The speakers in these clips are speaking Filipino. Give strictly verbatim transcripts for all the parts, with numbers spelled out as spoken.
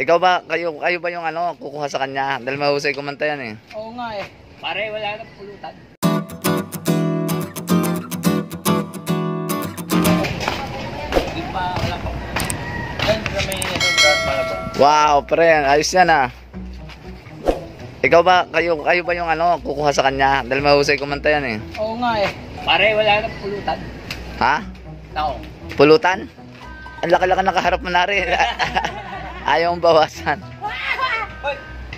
Ikaw ba, kayo, kayo ba yung ano, kukuha sa kanya? Dahil mahusay kumanta yan eh. Oo nga eh. Pare, wala nang pulutan. Hindi pa, wala pa. Yan, may ano, grass palabang. Wow, pre, ayos yan ah. Ikaw ba, kayo, kayo ba yung ano, kukuha sa kanya? Dahil mahusay kumanta yan eh. Oo nga eh. Pare, wala nang pulutan. Ha? Tao. Pulutan? Ang laki-laki nakaharap mo na rin. Ayaw mong bawasan. Hoy!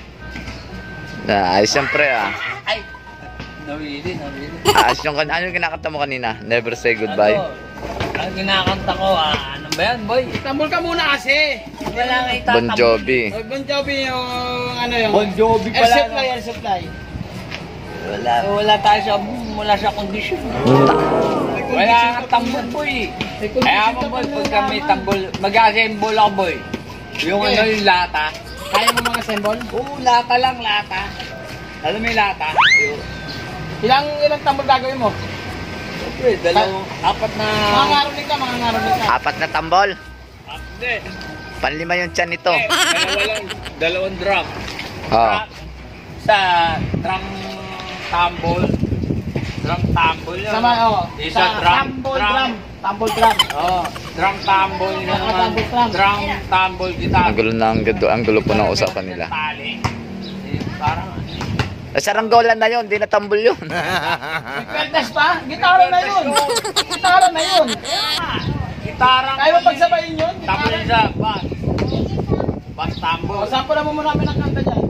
Na, ayos yan pre ah. Ay! Nawili, nawili. Ayos yung, ano yung kinakanta mo kanina? Never say goodbye. Ano? Ang kinakanta ko, ah, ano ba yan, boy? Tambol ka muna kasi. Wala nga itatambol. Bon Jovi. Oh, Bon Jovi yung ano yung Bon Jovi air pala. supply, air supply. Wala, wala tayo sa, wala sa kondisyon. Wala nga tambol, boy. Kaya mo, boy, pagka may tambol, mag-assemble ako, boy. Yung Okay. ano, yung lata. Kaya mo mga symbol? Oo, lata lang, lata. Alam mo yung lata? Yung, Ilang ilang tambol gagawin mo? siyempre, dalawang, apat na... Mga ngaroling ka, mga ngaroling ka. Apat na tambol. Ah, Hindi. Panlima yung tiyan nito. Eh, dalawa lang, dalawang drum. Oh. Sa drum tambol. Drum tambol yun. Sama oh. Isa sa drum, tambol drum. drum. Tambol drum. Oh, drum tambol yun Ah, naman. tambol drum. Drum tambol guitar. Ang gulo na, ang gulo, ang gulo po ng usapan nila. Tali. Eh, Parang Eh, saranggolan na yun, di na tambol yun. May perdas pa? Gitara na yun. Gitara na yun. gitarang. Kaya mo pagsabayin yun? Tambol Gitara. sa bass. Bass tambol. O, sample mo muna kami ng kanta dyan.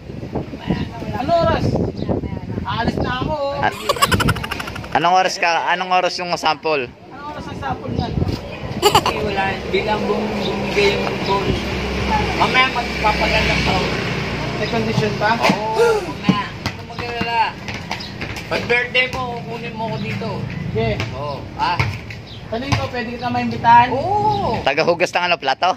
Ano oras? Aalis na ako. oh. At, anong oras ka? Anong oras yung sample? Ano oras ang sample niyan? Okay, wala. Bilang bum bumigay yung goal. Mamaya magpapaganda ko. May condition pa? Oo, mamaya. Huwag mag-alala. Pag birthday mo, kunin mo ko dito. Okay. Oo. Ah? Tanong ko, pwede kita maimbitahan? Oo. Tagahugas ng ano, plato?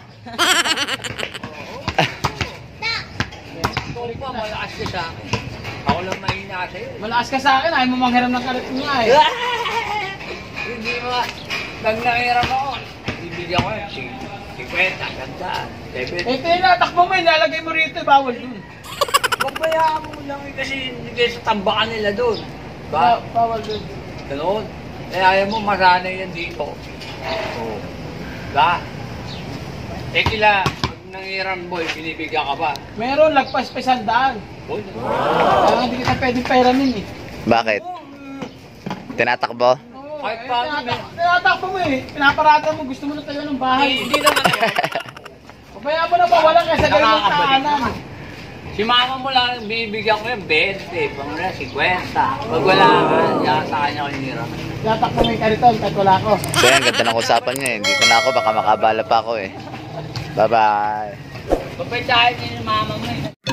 Ikaw pa, malakas ka sa akin. Ako lang mahina sa'yo. Malakas ka sa akin, ayaw mo manghiram ng kalit mo nga eh. Hindi mo, nang nangiram ako. Bibigyan ko yun. Si, si Kwenta, ganda. Seven. Eh, tinatakbo mo, inalagay mo rito, bawal dun. Pabayaan mo lang eh, kasi hindi kayo sa tambakan nila doon. Ba Ba? bawal dun. Ganoon. Eh, ayaw mo, masanay yan dito. Oo. Ba? Eh, kila, pag nangiram boy, binibigyan ka ba? Meron, lagpas special daan. Boy, Kaya hindi kita pwedeng peramin eh. Bakit? Tinatakbo? Oo, Kahit eh, paano, tinatak- tinatakbo mo eh. Pinaparada mo, gusto mo na tayo ng bahay. hindi naman yun. Pabayaan mo na ba, wala kaya sa ganun ng Nakakabalik. kaanan. Si mama mo lang, binibigyan ko yung twenty, pang na, fifty. Pag wala ka, yan sa kanya ko hiniram. Tinatakbo mo yung kariton, kahit wala ko. So yan, ganda ng usapan niya eh. Hindi ko na ako, baka makabala pa ako eh. Bye-bye. Papaytahin niyo yung mama mo eh.